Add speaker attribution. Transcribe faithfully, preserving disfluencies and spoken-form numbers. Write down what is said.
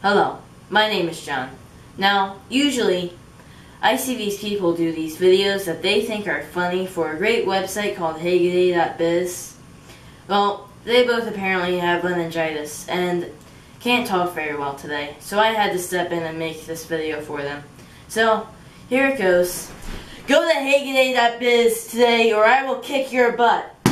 Speaker 1: Hello, my name is John. Now, usually, I see these people do these videos that they think are funny for a great website called Heygidday.Biz. Well, they both apparently have laryngitis and can't talk very well today, so I had to step in and make this video for them. So, here it goes. Go to Heygidday.Biz today or I will kick your butt.